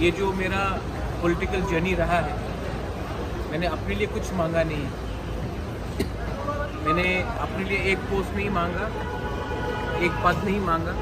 ये जो मेरा पॉलिटिकल जर्नी रहा है, मैंने अपने लिए कुछ मांगा नहीं है। मैंने अपने लिए एक पोस्ट नहीं मांगा, एक पद नहीं मांगा,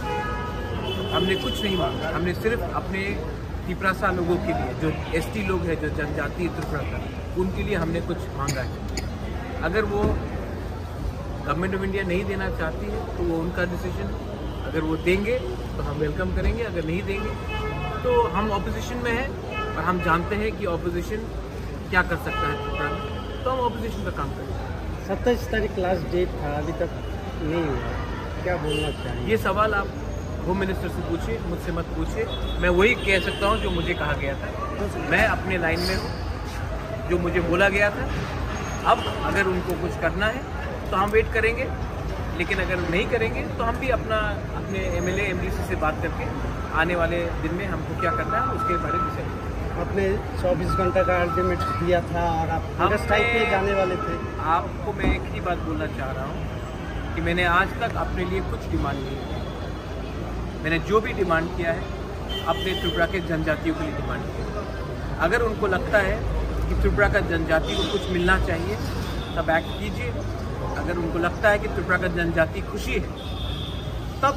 हमने कुछ नहीं मांगा। हमने सिर्फ अपने त्रिपुरा लोगों के लिए, जो एसटी लोग हैं, जो जनजातीय त्रिपुरा का, उनके लिए हमने कुछ मांगा है। अगर वो गवर्नमेंट ऑफ इंडिया नहीं देना चाहती है तो वो उनका डिसीजन है। अगर वो देंगे तो हम वेलकम करेंगे, अगर नहीं देंगे तो हम ऑपोजिशन में हैं और हम जानते हैं कि ऑपोजिशन क्या कर सकता है त्रिपुरा में, तो हम ऑपोजिशन का काम करेंगे। 27 तारीख लास्ट डेट था, अभी तक नहीं हुआ, क्या बोलना चाहिए? ये सवाल आप होम मिनिस्टर से पूछिए, मुझसे मत पूछिए। मैं वही कह सकता हूँ जो मुझे कहा गया था। मैं अपने लाइन में हूँ, जो मुझे बोला गया था। अब अगर उनको कुछ करना है तो हम वेट करेंगे, लेकिन अगर नहीं करेंगे तो हम भी अपने एमएलए एमडीसी से बात करके आने वाले दिन में हमको क्या करना है उसके बारे में डिसाइड करेंगे। आपने 24 घंटा का अल्टीमेट दिया था और आप हंगर स्ट्राइक पे जाने वाले थे। आपको मैं एक ही बात बोलना चाह रहा हूँ कि मैंने आज तक अपने लिए कुछ डिमांड नहीं की। मैंने जो भी डिमांड किया है अपने त्रिपुरा के जनजातियों के लिए डिमांड किया। अगर उनको लगता है कि त्रिपुरा का जनजाति को कुछ मिलना चाहिए तब एक्ट कीजिए। अगर उनको लगता है कि त्रिपुरा का जनजाति खुशी है तब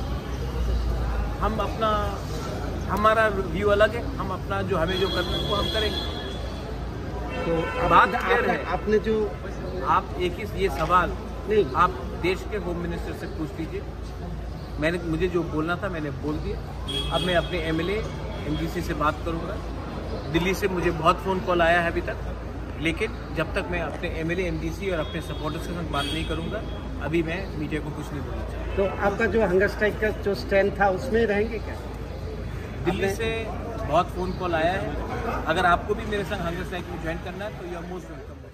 हम हमारा व्यू अलग है, हम अपना जो हमें जो करना है वो हम करेंगे। तो बात क्लियर है। आपने जो आप एक ही ये सवाल नहीं, आप देश के होम मिनिस्टर से पूछ लीजिए। मुझे जो बोलना था मैंने बोल दिया। अब मैं अपने एमएलए एमडीसी से बात करूंगा। दिल्ली से मुझे बहुत फ़ोन कॉल आया है अभी तक, लेकिन जब तक मैं अपने एमएलए एमडीसी और अपने सपोर्टर्स के साथ बात नहीं करूंगा, अभी मैं मीडिया को कुछ नहीं बोलना चाहता। तो आपका जो हंगर स्ट्राइक का जो स्टैंड था उसमें रहेंगे क्या? दिल्ली से बहुत फ़ोन कॉल आया है। अगर आपको भी मेरे संग हंगर स्ट्राइक में ज्वाइन करना है तो यू आर मोस्ट वेलकम।